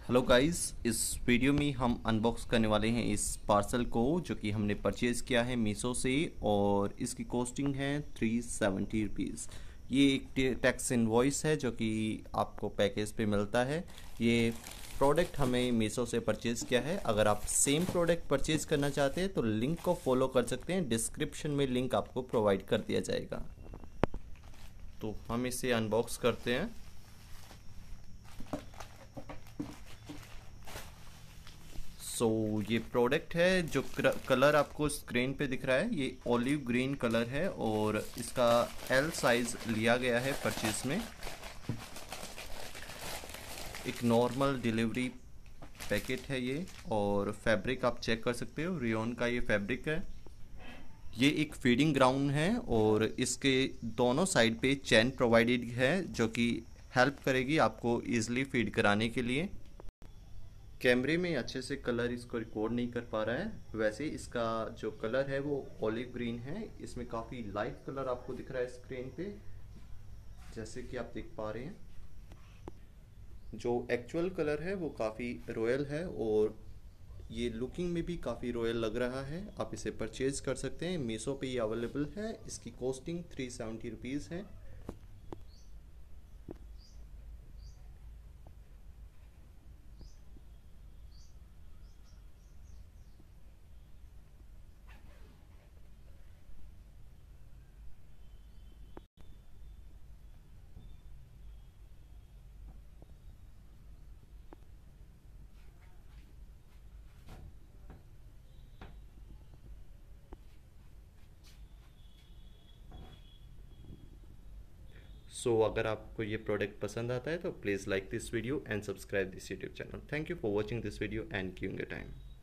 Hello guys, इस video में हम अनबॉक्स करने वाले हैं इस पार्सल को जो कि हमने परचेज़ किया है मीशो से। और इसकी कॉस्टिंग है 370 रुपीज़। ये एक टैक्स इनवॉइस है जो कि आपको पैकेज पे मिलता है। ये प्रोडक्ट हमें मीशो से परचेज़ किया है। अगर आप सेम प्रोडक्ट परचेज़ करना चाहते हैं तो लिंक को फॉलो कर सकते हैं, डिस्क्रिप्शन में लिंक आपको प्रोवाइड कर दिया जाएगा। तो हम इसे अनबॉक्स करते हैं। ये प्रोडक्ट है जो कलर आपको स्क्रीन पे दिख रहा है, ये ऑलिव ग्रीन कलर है और इसका एल साइज लिया गया है परचेज में। एक नॉर्मल डिलीवरी पैकेट है ये। और फैब्रिक आप चेक कर सकते हो, रियोन का ये फैब्रिक है। ये एक फीडिंग ग्राउंड है और इसके दोनों साइड पे चैन प्रोवाइडेड है जो कि हेल्प करेगी आपको इजीली फीड कराने के लिए। कैमरे में अच्छे से कलर इसको रिकॉर्ड नहीं कर पा रहा है। वैसे इसका जो कलर है वो ऑलिव ग्रीन है। इसमें काफ़ी लाइट कलर आपको दिख रहा है स्क्रीन पे, जैसे कि आप देख पा रहे हैं। जो एक्चुअल कलर है वो काफ़ी रॉयल है और ये लुकिंग में भी काफ़ी रॉयल लग रहा है। आप इसे परचेज कर सकते हैं, मीशो पे ये अवेलेबल है। इसकी कॉस्टिंग 370 रुपीज़ है। अगर आपको ये प्रोडक्ट पसंद आता है तो please like this video and subscribe this YouTube channel. Thank you for watching this video and giving a time.